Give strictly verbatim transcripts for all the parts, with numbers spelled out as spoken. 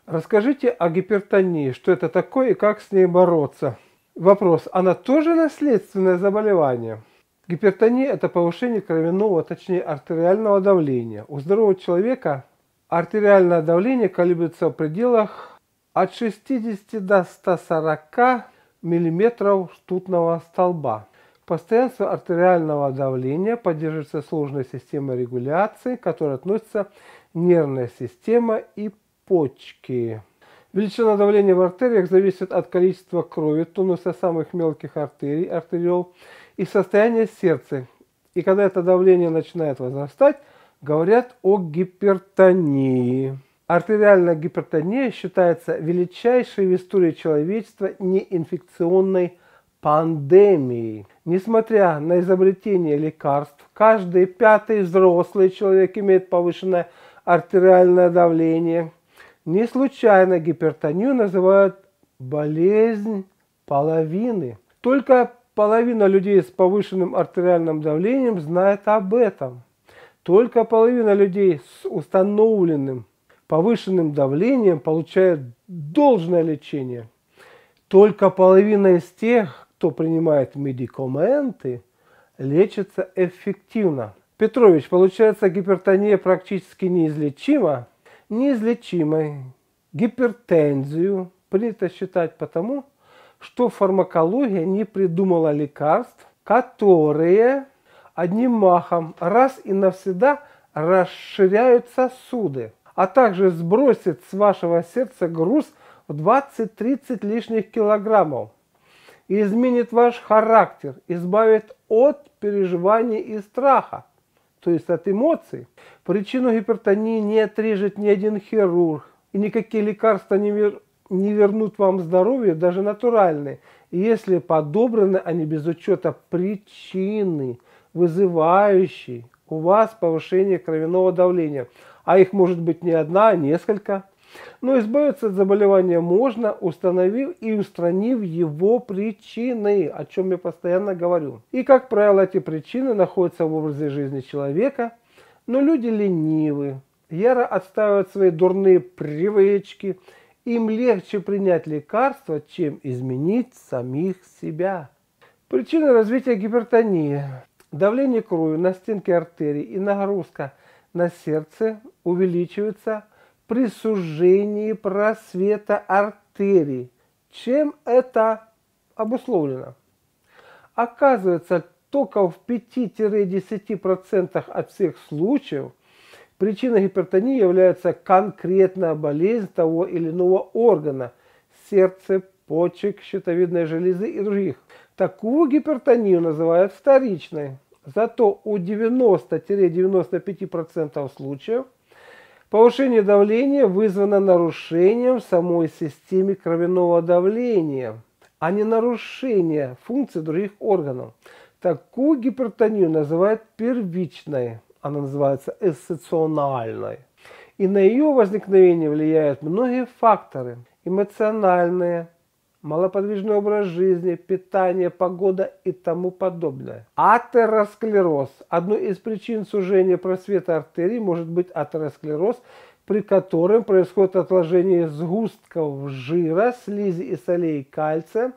Расскажите о гипертонии, что это такое и как с ней бороться. Вопрос, она тоже наследственное заболевание? Гипертония – это повышение кровяного, точнее артериального давления. У здорового человека артериальное давление колеблется в пределах от шестидесяти до ста сорока миллиметров ртутного столба. Постоянство артериального давления поддерживается сложной системой регуляции, к которой относятся нервная система и почки. Величина давления в артериях зависит от количества крови, тонуса самых мелких артерий, артериол и состояния сердца. И когда это давление начинает возрастать, говорят о гипертонии. Артериальная гипертония считается величайшей в истории человечества неинфекционной пандемией. Несмотря на изобретение лекарств, каждый пятый взрослый человек имеет повышенное артериальное давление. Не случайно гипертонию называют болезнь половины. Только половина людей с повышенным артериальным давлением знает об этом. Только половина людей с установленным повышенным давлением получает должное лечение. Только половина из тех, кто принимает медикаменты, лечится эффективно. Петрович, получается, гипертония практически неизлечима? Неизлечимой гипертензию принято считать потому, что фармакология не придумала лекарств, которые одним махом раз и навсегда расширяют сосуды, а также сбросит с вашего сердца груз в двадцать-тридцать лишних килограммов и изменит ваш характер, избавит от переживаний и страха, то есть от эмоций. Причину гипертонии не отрежет ни один хирург, и никакие лекарства не, вер... не вернут вам здоровье, даже натуральные, если подобраны они без учета причины, вызывающей у вас повышение кровяного давления. А их может быть не одна, а несколько. Но избавиться от заболевания можно, установив и устранив его причины, о чем я постоянно говорю. И, как правило, эти причины находятся в образе жизни человека, но люди ленивы, яро отстаивают свои дурные привычки, им легче принять лекарства, чем изменить самих себя. Причины развития гипертонии. Давление крови на стенки артерий и нагрузка на сердце увеличивается при сужении просвета артерий. Чем это обусловлено? Оказывается, только в пяти-десяти процентах от всех случаев причиной гипертонии является конкретная болезнь того или иного органа – сердца, почек, щитовидной железы и других. Такую гипертонию называют вторичной. Зато у девяноста-девяноста пяти процентов случаев повышение давления вызвано нарушением в самой системе кровяного давления, а не нарушение функций других органов. Такую гипертонию называют первичной, она называется эссенциональной. И на ее возникновение влияют многие факторы: эмоциональные, малоподвижный образ жизни, питание, погода и тому подобное. Атеросклероз. Одной из причин сужения просвета артерий может быть атеросклероз, при котором происходит отложение сгустков жира, слизи и солей кальция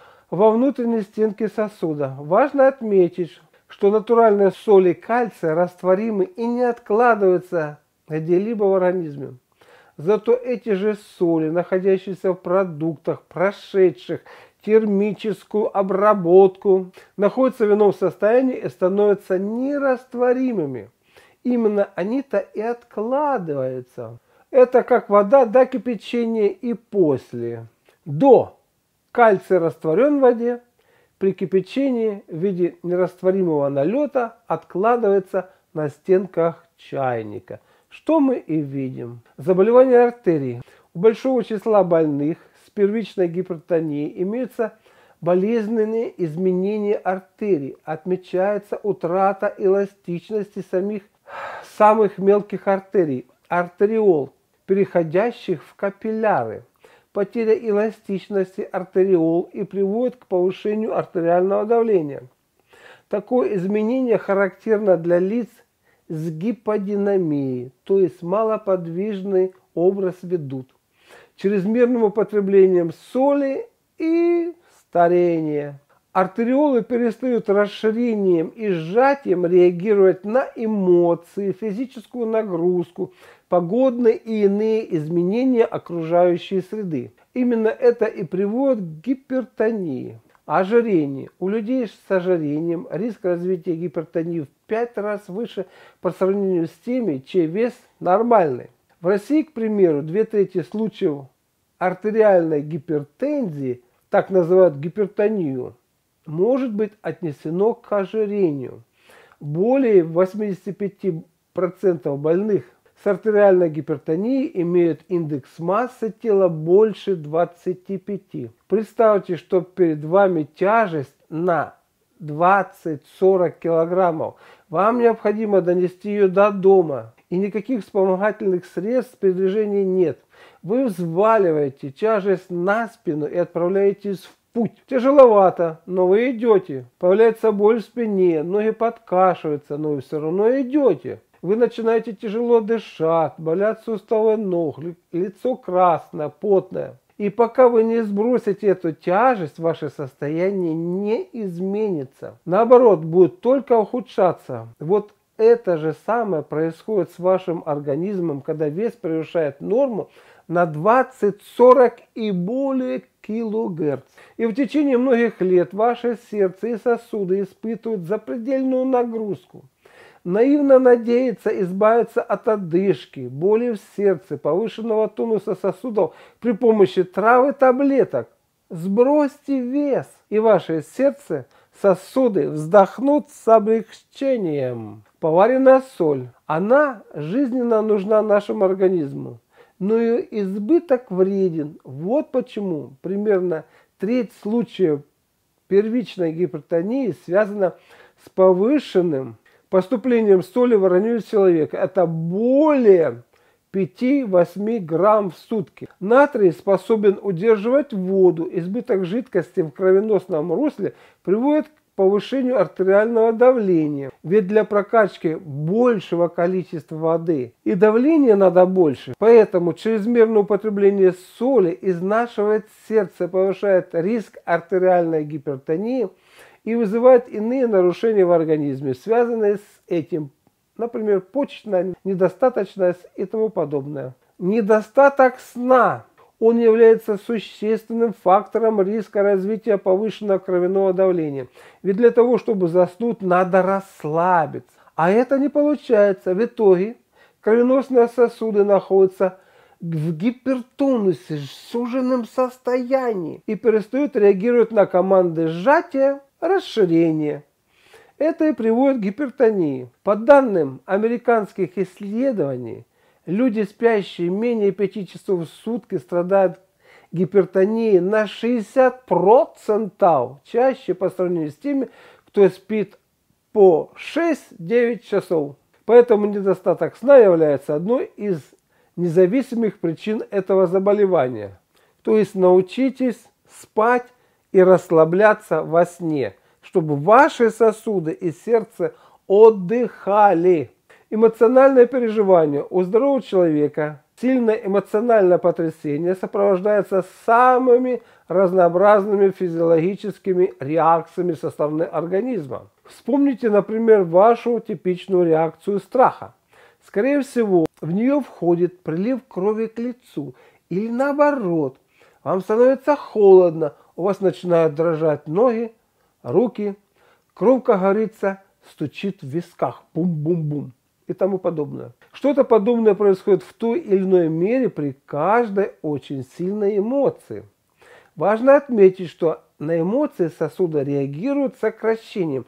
во внутренней стенке сосуда. Важно отметить, что натуральные соли кальция растворимы и не откладываются где-либо в организме. Зато эти же соли, находящиеся в продуктах, прошедших термическую обработку, находятся в ином состоянии и становятся нерастворимыми. Именно они-то и откладываются. Это как вода до кипячения и после. До кальций растворен в воде, при кипячении в виде нерастворимого налета откладывается на стенках чайника. Что мы и видим. Заболевания артерий. У большого числа больных с первичной гипертонией имеются болезненные изменения артерий. Отмечается утрата эластичности самих самых мелких артерий, артериол, переходящих в капилляры. Потеря эластичности артериол и приводит к повышению артериального давления. Такое изменение характерно для лиц с гиподинамией, то есть малоподвижный образ ведут. чрезмерным употреблением соли и старение. Артериолы перестают расширением и сжатием реагировать на эмоции, физическую нагрузку, погодные и иные изменения окружающей среды. Именно это и приводит к гипертонии. Ожирение. У людей с ожирением риск развития гипертонии в пять раз выше по сравнению с теми, чей вес нормальный. В России, к примеру, две трети случаев артериальной гипертензии, так называют гипертонию, может быть отнесено к ожирению. Более восьмидесяти пяти процентов больных с артериальной гипертонией имеют индекс массы тела больше двадцати пяти. Представьте, что перед вами тяжесть на двадцать-сорок килограммов. Вам необходимо донести ее до дома. И никаких вспомогательных средств передвижения нет. Вы взваливаете тяжесть на спину и отправляетесь в путь. Тяжеловато, но вы идете. Появляется боль в спине, ноги подкашиваются, но вы все равно идете. Вы начинаете тяжело дышать, болят суставы ног, лицо красное, потное. И пока вы не сбросите эту тяжесть, ваше состояние не изменится. Наоборот, будет только ухудшаться. Вот это же самое происходит с вашим организмом, когда вес превышает норму на двадцать, сорок и более килогерц. И в течение многих лет ваше сердце и сосуды испытывают запредельную нагрузку. Наивно надеяться избавиться от одышки, боли в сердце, повышенного тонуса сосудов при помощи трав и таблеток. Сбросьте вес, и ваше сердце, сосуды вздохнут с облегчением. Поваренная соль. Она жизненно нужна нашему организму, но ее избыток вреден. Вот почему примерно треть случаев первичной гипертонии связана с повышенным поступлением соли в организм человека. Это более пяти-восьми грамм в сутки. Натрий способен удерживать воду. Избыток жидкости в кровеносном русле приводит к повышению артериального давления. Ведь для прокачки большего количества воды и давления надо больше. Поэтому чрезмерное употребление соли изнашивает сердце, повышает риск артериальной гипертонии и вызывает иные нарушения в организме, связанные с этим. Например, почечная недостаточность и тому подобное. Недостаток сна. Он является существенным фактором риска развития повышенного кровяного давления. Ведь для того, чтобы заснуть, надо расслабиться. А это не получается. В итоге кровеносные сосуды находятся в гипертонусе, в суженном состоянии и перестают реагировать на команды сжатия, расширения. Это и приводит к гипертонии. По данным американских исследований, люди, спящие менее пяти часов в сутки, страдают гипертонией на шестьдесят процентов чаще по сравнению с теми, кто спит по шесть-девять часов. Поэтому недостаток сна является одной из независимых причин этого заболевания. То есть научитесь спать и расслабляться во сне, чтобы ваши сосуды и сердце отдыхали. Эмоциональное переживание у здорового человека, сильное эмоциональное потрясение сопровождается самыми разнообразными физиологическими реакциями со стороны организма. Вспомните, например, вашу типичную реакцию страха. Скорее всего, в нее входит прилив крови к лицу или наоборот. Вам становится холодно, у вас начинают дрожать ноги, руки, кровь, как говорится, стучит в висках, бум-бум-бум и тому подобное. Что-то подобное происходит в той или иной мере при каждой очень сильной эмоции. Важно отметить, что на эмоции сосуда реагируют сокращением,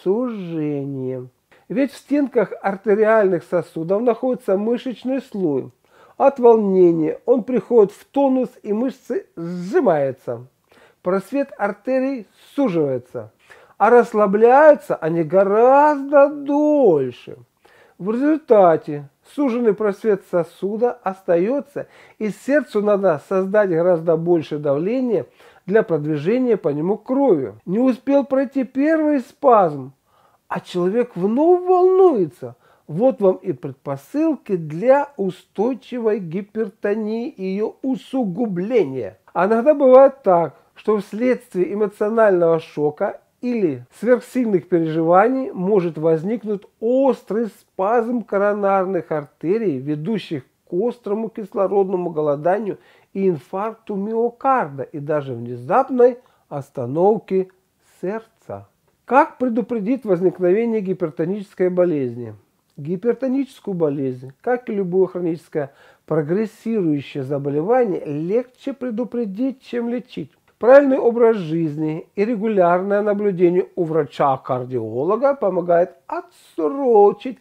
сужением. Ведь в стенках артериальных сосудов находится мышечный слой. От волнения он приходит в тонус и мышцы сжимаются. Просвет артерий суживается, а расслабляются они гораздо дольше. В результате суженный просвет сосуда остается, и сердцу надо создать гораздо больше давления для продвижения по нему крови. Не успел пройти первый спазм, а человек вновь волнуется. Вот вам и предпосылки для устойчивой гипертонии и ее усугубления. А иногда бывает так, что вследствие эмоционального шока или сверхсильных переживаний может возникнуть острый спазм коронарных артерий, ведущих к острому кислородному голоданию и инфаркту миокарда, и даже внезапной остановке сердца. Как предупредить возникновение гипертонической болезни? Гипертоническую болезнь, как и любое хроническое прогрессирующее заболевание, легче предупредить, чем лечить. Правильный образ жизни и регулярное наблюдение у врача-кардиолога помогает отсрочить,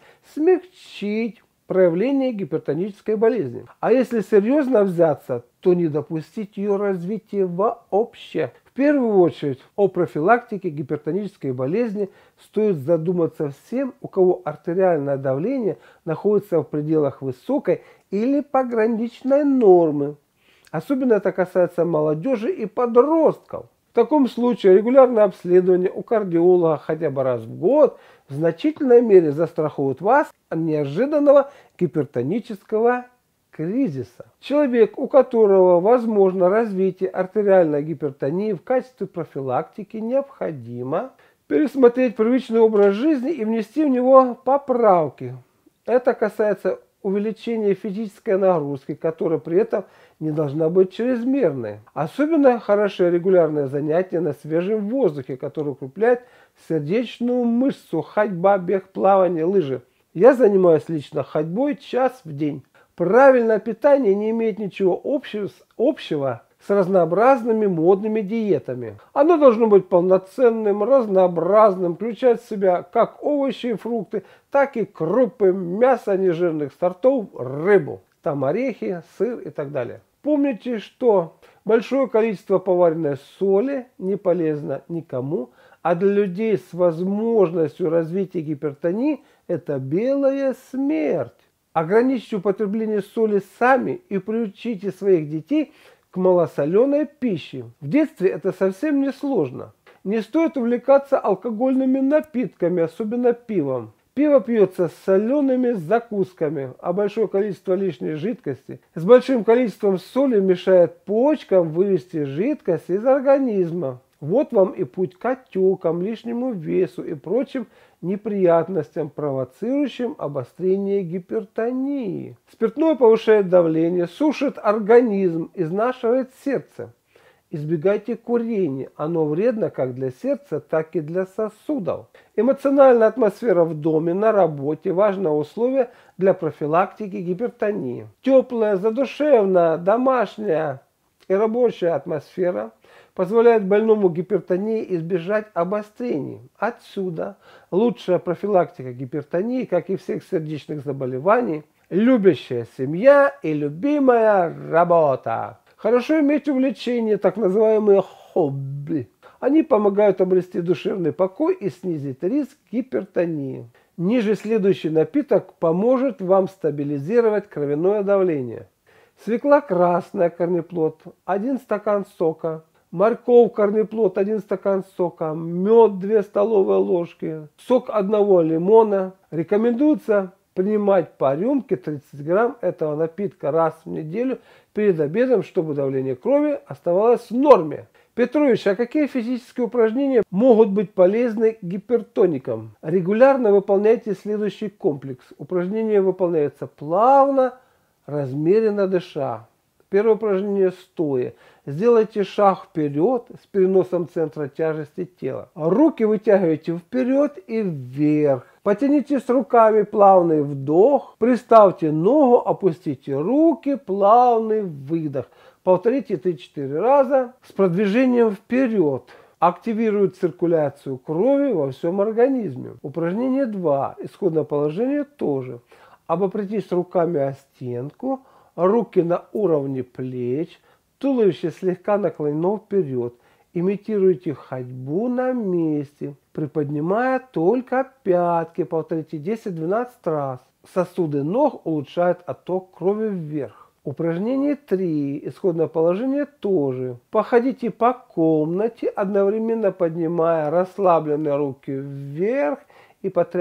смягчить проявление гипертонической болезни. А если серьезно взяться, то не допустить ее развития вообще. В первую очередь о профилактике гипертонической болезни стоит задуматься всем, у кого артериальное давление находится в пределах высокой или пограничной нормы. Особенно это касается молодежи и подростков. В таком случае регулярное обследование у кардиолога хотя бы раз в год в значительной мере застрахует вас от неожиданного гипертонического кризиса. Человек, у которого возможно развитие артериальной гипертонии, в качестве профилактики необходимо пересмотреть привычный образ жизни и внести в него поправки. Это касается увеличения физической нагрузки, которая при этом не должна быть чрезмерной. Особенно хороши регулярные занятия на свежем воздухе, которые укрепляют сердечную мышцу, ходьба, бег, плавание, лыжи. Я занимаюсь лично ходьбой час в день. Правильное питание не имеет ничего общего, общего с разнообразными модными диетами. Оно должно быть полноценным, разнообразным, включать в себя как овощи и фрукты, так и крупы, мясо нежирных сортов, рыбу, там орехи, сыр и так далее. Помните, что большое количество поваренной соли не полезно никому, а для людей с возможностью развития гипертонии это белая смерть. Ограничьте употребление соли сами и приучите своих детей к малосоленой пище. В детстве это совсем не сложно. Не стоит увлекаться алкогольными напитками, особенно пивом. Пиво пьется с солеными закусками, а большое количество лишней жидкости с большим количеством соли мешает почкам вывести жидкость из организма. Вот вам и путь к отекам, лишнему весу и прочим неприятностям, провоцирующим обострение гипертонии. Спиртное повышает давление, сушит организм, изнашивает сердце. Избегайте курения, оно вредно как для сердца, так и для сосудов. Эмоциональная атмосфера в доме, на работе – важное условие для профилактики гипертонии. Теплая, задушевная, домашняя и рабочая атмосфера позволяет больному гипертонии избежать обострений. Отсюда лучшая профилактика гипертонии, как и всех сердечных заболеваний, любящая семья и любимая работа. Хорошо иметь увлечения, так называемые хобби. Они помогают обрести душевный покой и снизить риск гипертонии. Ниже следующий напиток поможет вам стабилизировать кровяное давление. Свекла красная, корнеплод, один стакан сока. Морковь, корнеплод, один стакан сока. Мед, две столовые ложки. Сок одного лимона. Рекомендуется принимать по рюмке тридцать грамм этого напитка раз в неделю перед обедом, чтобы давление крови оставалось в норме. Петрович, а какие физические упражнения могут быть полезны гипертоникам? Регулярно выполняйте следующий комплекс. Упражнения выполняются плавно, размеренно дыша. Первое упражнение стоя. Сделайте шаг вперед с переносом центра тяжести тела. Руки вытягивайте вперед и вверх. Потянитесь руками, плавный вдох. Приставьте ногу, опустите руки, плавный выдох. Повторите три-четыре раза с продвижением вперед. Активирует циркуляцию крови во всем организме. Упражнение два. Исходное положение тоже. Обопритесь руками о стенку. Руки на уровне плеч, туловище слегка наклонено вперед. Имитируйте ходьбу на месте, приподнимая только пятки. Повторите десять-двенадцать раз. Сосуды ног улучшают отток крови вверх. Упражнение три. Исходное положение тоже. Походите по комнате, одновременно поднимая расслабленные руки вверх и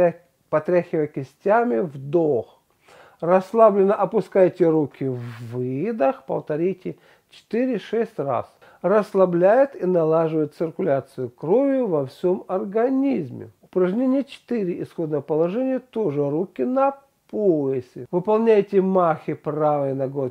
потряхивая кистями, вдох. Расслабленно опускайте руки, выдох, повторите четыре-шесть раз. Расслабляет и налаживает циркуляцию крови во всем организме. Упражнение четыре. Исходное положение, тоже руки на поясе. Выполняйте махи правой ногой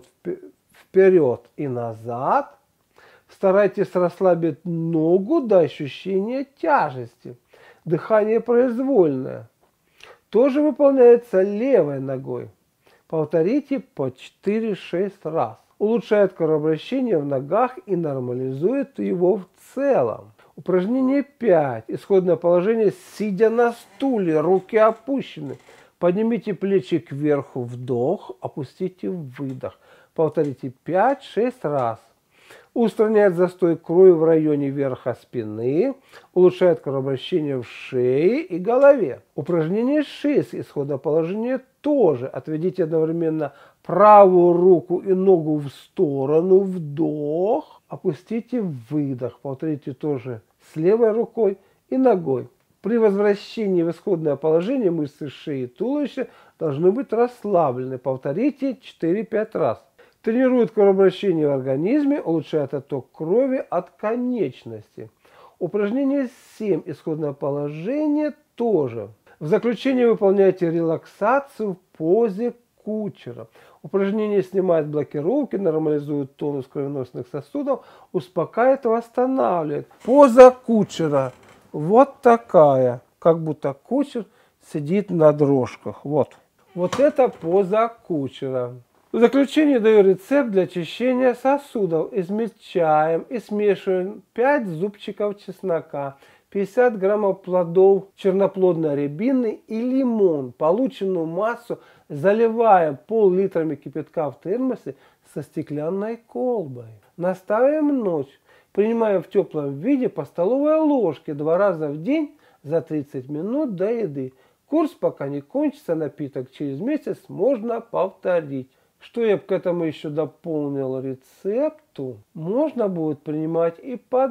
вперед и назад. Старайтесь расслабить ногу до ощущения тяжести. Дыхание произвольное. Тоже выполняется левой ногой. Повторите по четыре-шесть раз. Улучшает кровообращение в ногах и нормализует его в целом. Упражнение пять. Исходное положение, сидя на стуле, руки опущены. Поднимите плечи кверху, вдох, опустите выдох. Повторите пять-шесть раз. Устраняет застой крови в районе верха спины, улучшает кровообращение в шее и голове. Упражнение шесть. Исходное положение тоже. Отведите одновременно правую руку и ногу в сторону, вдох, опустите выдох. Повторите тоже с левой рукой и ногой. При возвращении в исходное положение мышцы шеи и туловища должны быть расслаблены. Повторите четыре-пять раз. Тренирует кровообращение в организме, улучшает отток крови от конечности. Упражнение семь. Исходное положение тоже. В заключение выполняйте релаксацию в позе кучера. Упражнение снимает блокировки, нормализует тонус кровеносных сосудов, успокаивает и восстанавливает. Поза кучера. Вот такая. Как будто кучер сидит на дрожках. Вот. Вот это поза кучера. В заключение даю рецепт для очищения сосудов. Измельчаем и смешиваем пять зубчиков чеснока, пятьдесят граммов плодов черноплодной рябины и лимон. Полученную массу заливаем пол-литрами кипятка в термосе со стеклянной колбой. Наставим ночь. Принимаем в теплом виде по столовой ложке два раза в день за тридцать минут до еды. Курс пока не кончится, напиток через месяц можно повторить. Что я к этому еще дополнил рецепту? Можно будет принимать и по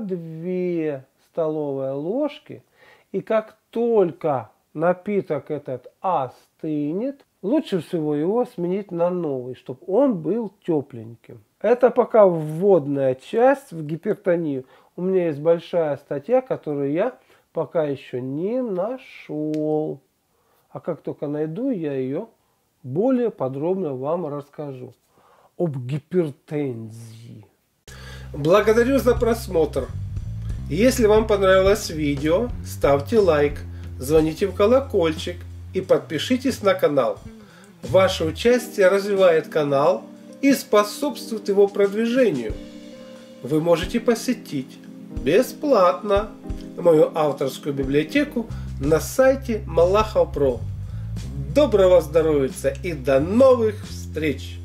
две столовые ложки. И как только напиток этот остынет, лучше всего его сменить на новый, чтобы он был тепленьким. Это пока вводная часть в гипертонию. У меня есть большая статья, которую я пока еще не нашел. А как только найду, я ее более подробно вам расскажу об гипертензии. Благодарю за просмотр. Если вам понравилось видео, ставьте лайк, звоните в колокольчик и подпишитесь на канал. Ваше участие развивает канал и способствует его продвижению. Вы можете посетить бесплатно мою авторскую библиотеку на сайте Малахов точка про. Доброго здоровья и до новых встреч!